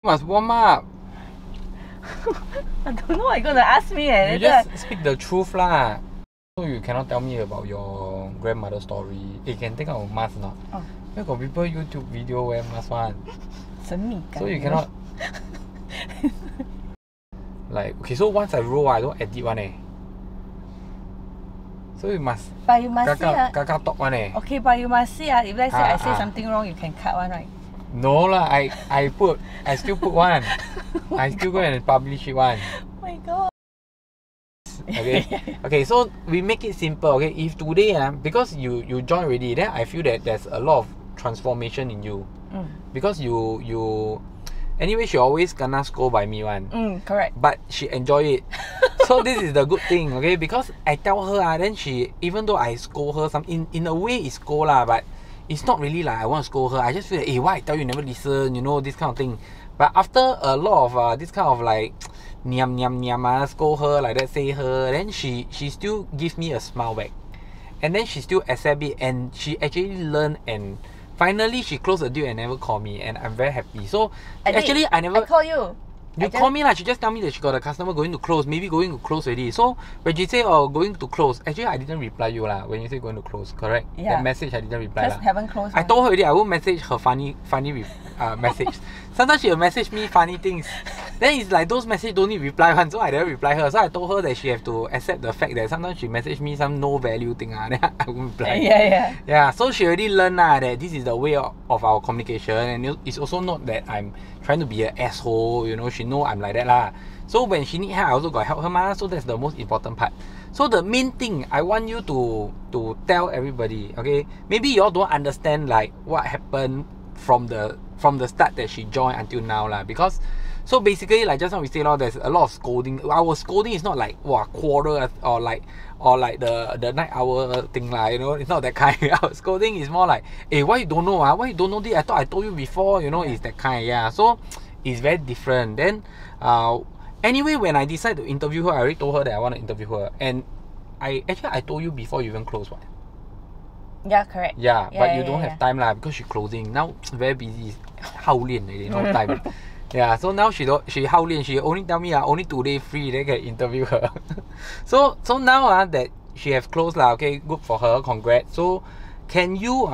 Must warm up. I don't know what you're gonna ask me. You just speak the truth lah. So you cannot tell me about your grandmother's story. You can take out a mask not? Oh. Where got people YouTube video wear mask one? So you cannot. Like okay, so once I roll, I don't edit one eh. So you must. But you must see Kaka talk one eh. Okay, but you must see if let's say I say something wrong, you can cut one, right? No lah, I still put one. I still go and publish it one. Oh my god. Okay. Okay, so we make it simple. Okay, if today because you join already, then I feel that there's a lot of transformation in you. Because you anyway, she always gonna scold by me one. Correct. But she enjoy it. So this is the good thing, okay? Because I tell her then she, even though I scold her, in a way it's scold lah, but it's not really like I want to scold her. I just feel like, hey, why I tell you never listen, you know, this kind of thing. But after a lot of this kind of like niam scold her like that, say her, then she still gives me a smile back, and then she still accept it, and she actually learn, and finally she closed the deal and never call me, and I'm very happy. So I never call you. You call me lah. She just tell me that she got a customer going to close, maybe going to close already. So when she say going to close, actually I didn't reply you lah. When you say going to close, correct? Yeah. That message I didn't reply lah. Haven't closed. I told her already. I won't message her funny message. Sometimes she will message me funny things. Then it's like those messages don't need reply one, so I never reply her. So I told her that she have to accept the fact that sometimes she message me some no value thing then I won't reply. Yeah. So she already learned that this is the way of our communication, and it's also not that I'm trying to be an asshole. You know, she know I'm like that lah. So when she need help, I also got help her ma. So that's the most important part. So the main thing I want you to tell everybody, okay? Maybe you all don't understand like what happened from the start that she joined until now lah. Because so basically, like just now we say, there's a lot of scolding. Our scolding is not like quarrel or like the night hour thing lah. You know, it's not that kind. Our scolding is more like, hey, why you don't know why you don't know this? I thought I told you before. You know, it's that kind. Yeah. So it's very different. Then anyway, when I decide to interview her, I already told her that I want to interview her, and I told you before you even close one. Yeah, correct. Yeah, but you don't have time lah because she's closing now. Very busy. 耗练 already, no time. Yeah, so now she 耗练. She only tell me only today free, then can interview her. so now that she have closed lah, okay, good for her, congrats. So can you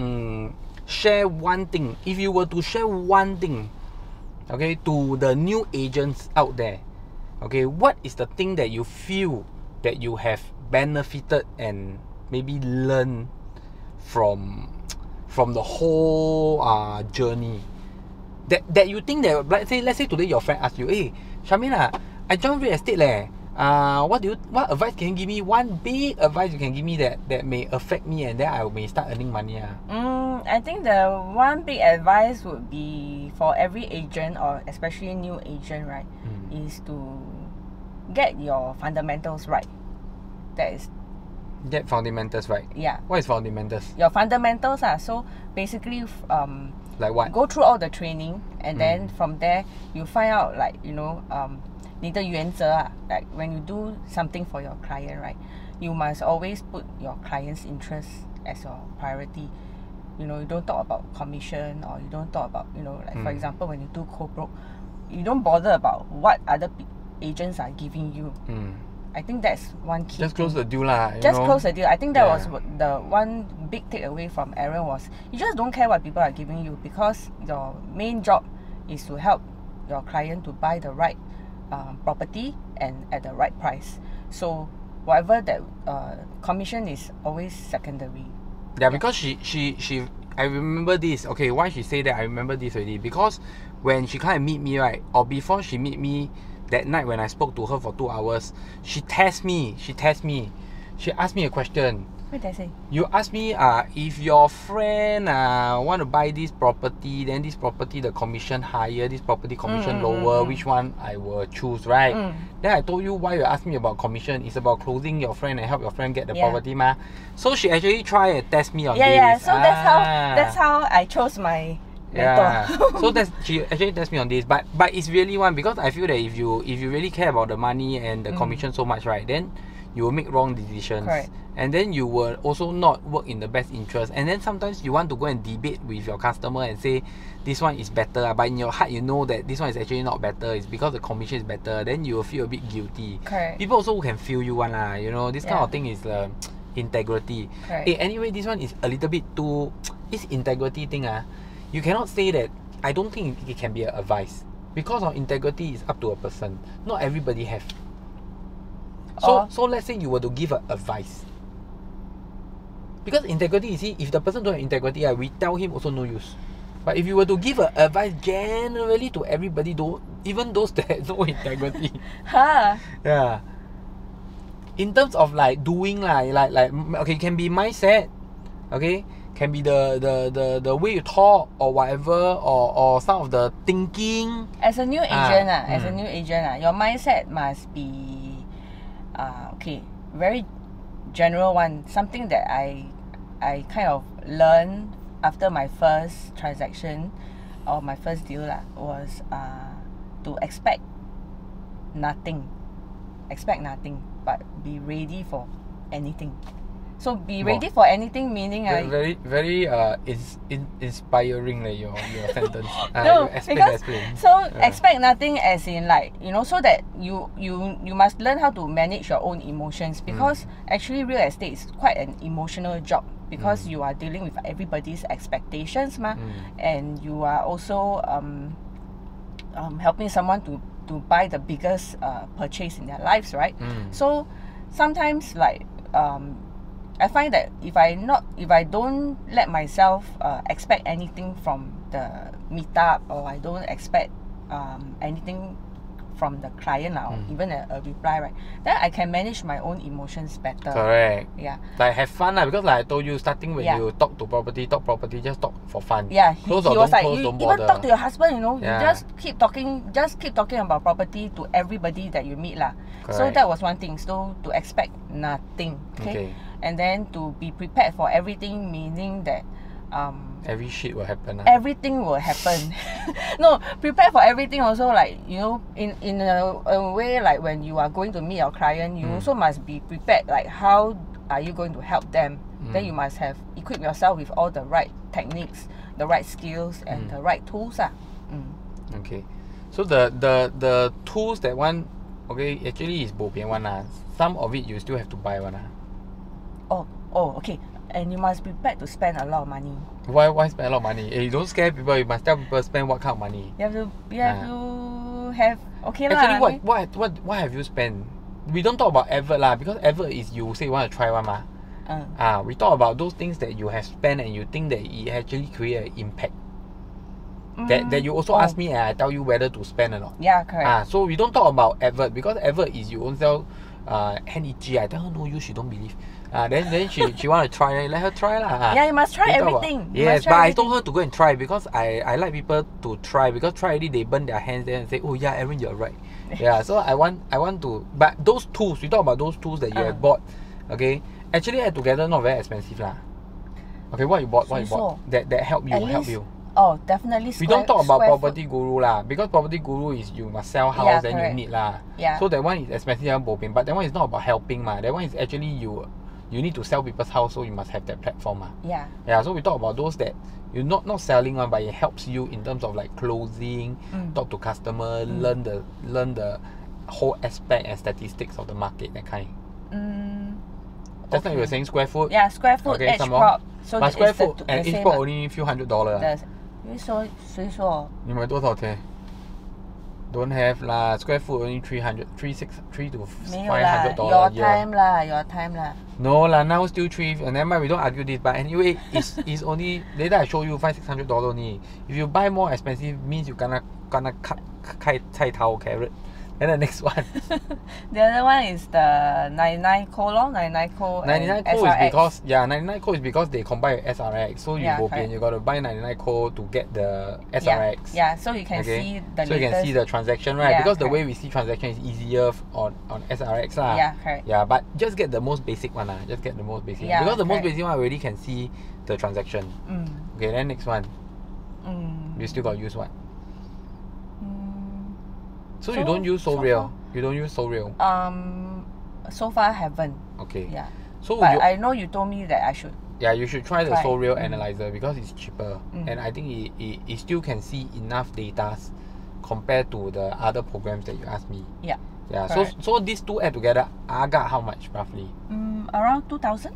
share one thing? If you were to share one thing, okay, to the new agents out there, okay, what is the thing that you feel that you have benefited and maybe learned from the whole journey? That you think that let's say today your friend asks you, hey Shamina, I joined real estate leh. What advice can you give me? One big advice you can give me that may affect me and then I may start earning money. I think the one big advice would be for every agent, or especially new agent, right, is to get your fundamentals right. Get fundamentals right. Yeah. What is fundamentals? Your fundamentals so basically like what? Go through all the training, and then from there you find out like, you know, 你的原则 like when you do something for your client, right, you must always put your client's interest as your priority. You know, you don't talk about commission, or you don't talk about, you know, like for example when you do co-broke, you don't bother about what other agents are giving you. I think that's one key. Just close the deal lah. Close the deal. I think that was the one big takeaway from Aaron was you just don't care what people are giving you, because your main job is to help your client to buy the right property and at the right price. So whatever that commission is always secondary. Yeah, because she I remember this. Okay, why she say that? I remember this already, because when she kind of meet me, right, or before she meet me. That night when I spoke to her for 2 hours, she asked me a question. What did I say? You asked me if your friend want to buy this property, then this property the commission higher, this property commission lower, which one I will choose, right? Then I told you why you asked me about commission. It's about closing your friend and help your friend get the property ma. So she actually try and test me on this. Yeah, so that's how I chose my so she actually tests me on this, but it's really one, because I feel that if you really care about the money and the commission so much, right, then you will make wrong decisions. Correct. And then you will also not work in the best interest. And then sometimes you want to go and debate with your customer and say this one is better, but in your heart you know that this one is actually not better. It's because the commission is better. Then you will feel a bit guilty. Correct. People also can feel you one lah. You know, this kind of thing is integrity. Correct. Hey, anyway, this one is a little bit too. This integrity thing you cannot say that. I don't think it can be an advice because of integrity is up to a person. Not everybody have. So let's say you were to give an advice. Because integrity, you see, if the person don't have integrity, we tell him also no use. But if you were to give an advice generally to everybody, even those that have no integrity, yeah. In terms of like doing like okay, it can be mindset, okay, can be the way you talk or whatever, or some of the thinking. As a new agent, your mindset must be okay, very general one. Something that I kind of learned after my first transaction or my first deal was to expect nothing, but be ready for anything. So be ready for anything, meaning very inspiring like your sentence. No, explain. So expect nothing as in like, you know, so that you must learn how to manage your own emotions, because actually real estate is quite an emotional job, because you are dealing with everybody's expectations and you are also helping someone to buy the biggest purchase in their lives, right? So sometimes like I find that if I don't let myself expect anything from the meetup, or I don't expect anything from the client even a reply, right, then I can manage my own emotions better. Correct. Yeah. Like have fun because like I told you, starting when you talk property, just talk for fun. Yeah. He was like, you don't even talk to your husband, you know, you Yeah. just keep talking about property to everybody that you meet lah. So Correct. that was one thing. So to expect nothing, okay? And then to be prepared for everything, meaning that every shit will happen. everything will happen. No, prepare for everything also, like, you know, in a way, like when you are going to meet your client, you also must be prepared, like how are you going to help them. Then you must have equipped yourself with all the right techniques, the right skills, and the right tools. Okay, so the tools that one, okay, actually is bo bian one. Some of it you still have to buy one. Oh, okay. And you must be prepared to spend a lot of money. Why spend a lot of money? You don't scare people. You must tell people spend what kind of money. You have to have Actually, what have you spent? We don't talk about advert lah, because advert is you say you want to try one we talk about those things that you have spent and you think that it actually create an impact. That you also ask me and I tell you whether to spend or not. Yeah, correct. So we don't talk about advert, because advert is you own self hand itchy. I tell her no use, she don't believe. Then she want to try, let her try lah. Yeah, you must try everything. Yes, but I told her to go and try, because I like people to try, because try already they burn their hands there and say, oh yeah, Aaron, you're right. Yeah, so I want to, but those tools, we talk about those tools that you have bought, okay, actually add together not very expensive lah. Okay, what you bought that help you. Oh, definitely. We don't talk about property guru lah, because property guru is you must sell house, then you need lah. Yeah. So that one is expensive but that one is not about helping that one is actually you need to sell people's house, so you must have that platform Yeah. Yeah, so we talk about those that you're not selling one, but it helps you in terms of like closing, talk to customer, learn the whole aspect and statistics of the market, that kind. That's why you were saying square foot. Yeah, square foot, okay, edge prop. So but square foot and edge prop only few $100. 谁说？ 你买多少钱？ Don't have lah. Square foot only $300 to $500 your time lah. No lah, now still $3. Never mind, we don't argue this. But anyway, it's only later I show you $500-600 only. If you buy more expensive, means you gonna cut 菜头 carrot. And the next one. The other one is the 99 Co 99 Co. 99 Co is because 99 Co is because they combine with SRX. So you you got to buy 99 Co to get the SRX. Yeah, so you can see the so you can see the transaction, right? Because the way we see transaction is easier on SRX lah. Yeah, correct. Yeah, but just get the most basic one Just get the most basic one. Because the most basic one already can see the transaction. Okay, then next one. You still got use what? So You don't use so real. You don't use so real. So far haven't. Okay. Yeah. So But I know you told me that I should. yeah, you should try the Try. Soul Real Analyzer because it's cheaper, Mm. and I think it still can see enough data compared to the other programs that you asked me. Yeah. Yeah. Correct. So these two add together, agak how much roughly? Around 2,000.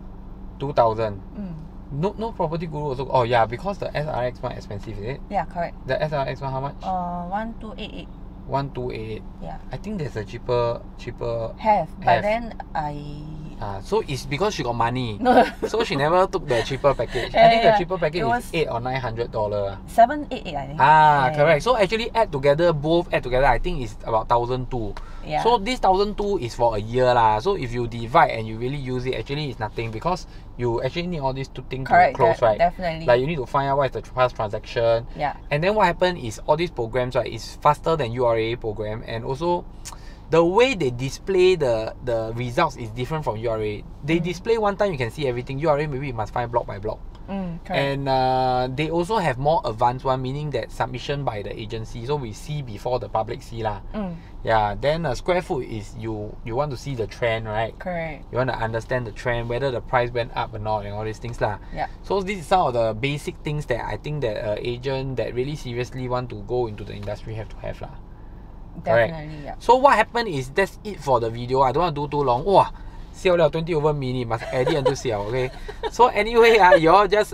2,000. Mm. No property guru also. Oh yeah, because the SRX one expensive, is it? Yeah, correct. The SRX one how much? 1288. 1288. Yeah. I think there's a cheaper. Have. But Have. then I. So it's because she got money. No. So she never took the cheaper package. I Yeah, think the yeah. cheaper package It was is $800 or $900. 788, I think. Yeah. Correct. So actually both add together, I think it's about 1,200. Yeah. So this 1,200 is for a year lah. So if you divide and you really use it, actually it's nothing because you actually need all these two things Correct. to close, right? Definitely. Like you need to find out what is the past transaction. Yeah. And then what happened is all these programs, right, is faster than URA program, and also the way they display the results is different from URA. They display one time you can see everything. URA maybe you must find block by block. Correct. And they also have more advanced one, meaning that submission by the agency, so we see before the public see lah. Yeah. Then square foot is you want to see the trend, right? Correct. You want to understand the trend, whether the price went up or not, and all these things lah. Yeah. So this is some of the basic things that I think that agent that really seriously want to go into the industry have to have lah. Definitely. Yeah. So what happened is that's it for the video. I don't want to do too long. Wow, 20 over minute must edit until siao, okay? So anyway, you all just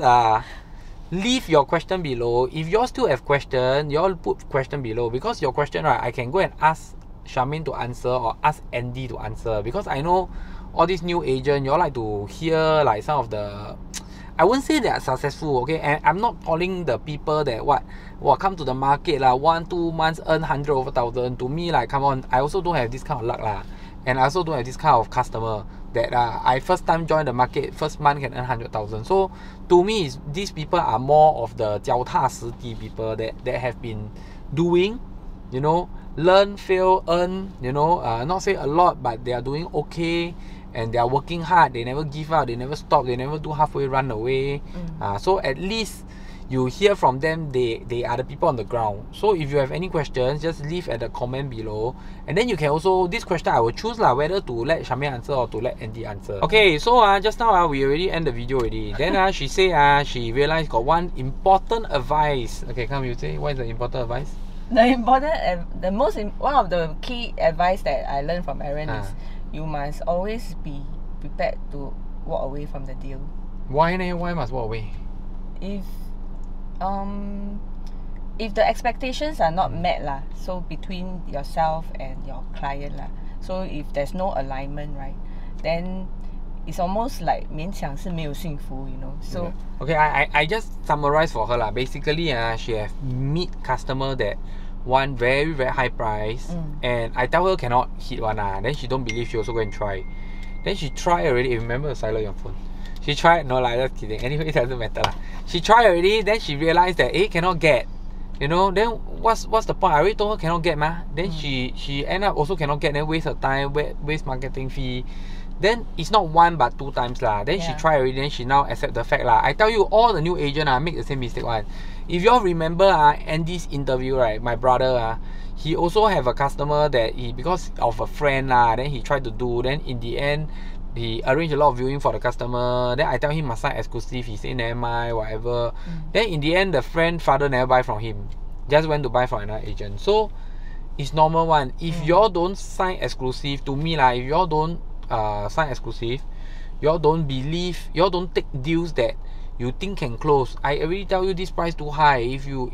leave your question below. If you all still have question, you all put question below, because your question, right, I can go and ask Charmaine to answer or ask Andy to answer, because I know all these new agent, you all like to hear like some of the, I won't say they are successful, okay? And I'm not calling the people that come to the market 1-2 months earn 100 over 1,000. To me, like, come on, I also don't have this kind of luck lah. And I also don't have this kind of customer that I first time join the market, first month can earn 100,000. So to me, these people are more of the 脚踏实地 people that have been doing, you know, learn, fail, earn, you know, not say a lot, but they are doing okay. And they are working hard, they never give up, they never stop, they never do halfway run away. So at least you hear from them, they are the people on the ground. So if you have any questions, just leave at the comment below. And then you can also, this question I will choose whether to let Charmaine answer or to let Andy answer. Okay, so just now we already end the video already. Then she say she realized got one important advice. Okay, come, you say, what is the important advice? One of the key advice that I learned from Aaron is, you must always be prepared to walk away from the deal. Why must walk away? If the expectations are not met so between yourself and your client so if there's no alignment, right, then it's almost like 勉强是没有幸福, you know. So okay, I just summarize for her Basically, she have meet customer that want very very high price, and I tell her cannot hit one then she don't believe, she also go and try. Then she try already. Remember to silent your phone. She tried, no just kidding. Anyway, it doesn't matter She tried already, then she realized that cannot get, you know. Then what's the point? I already told her cannot get Then she end up also cannot get, then waste her time, waste marketing fee. Then it's not one but 2 times Then she tried already, then she now accept the fact I tell you, all the new agent make the same mistake one. If you all remember Andy's interview, right, my brother he also have a customer that because of a friend then he tried to do, then in the end he arranged a lot of viewing for the customer. Then I tell him must sign exclusive, he say never mind, whatever. Then in the end the friend father never buy from him, just went to buy from another agent. So it's normal one. If you all don't sign exclusive, to me if you all don't sign exclusive, you all don't believe, you all don't take deals that you think can close. I already tell you this price too high. If you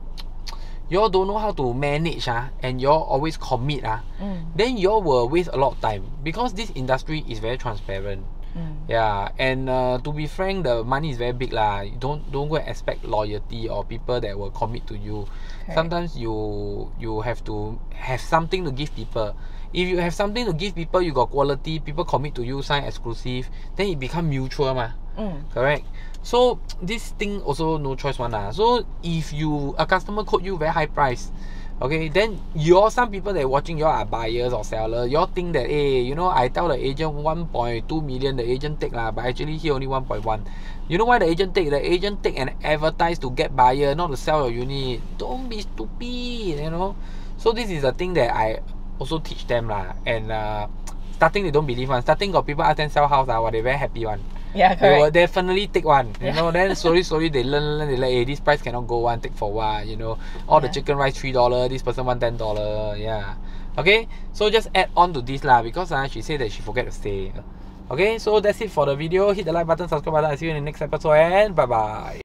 all don't know how to manage and you all always commit then you all will waste a lot of time, because this industry is very transparent. Yeah, and to be frank, the money is very big Don't go and expect loyalty or people that will commit to you. Sometimes you have to have something to give people. If you have something to give people, you got quality, people commit to you, sign exclusive, then it become mutual correct? So this thing also no choice one So if a customer quote you very high price, okay, then some people that watching you are buyers or sellers, you think that you know, I tell the agent 1.2 million, the agent take but actually he only 1.1. You know why the agent take? The agent take and advertise to get buyer, not to sell your unit. Don't be stupid, you know. So this is the thing that I also teach them and starting they don't believe one. Starting got people ask them sell house, they very happy one. Yeah, correct. They will definitely take one, you know. Then slowly they learn. They like, hey, this price cannot go one, take for what, you know. All the chicken rice $3, this person want $10, yeah. Okay, so just add on to this lah, because she said that she forget to say. Okay, so that's it for the video. Hit the like button, subscribe button. I'll see you in the next episode, and bye bye.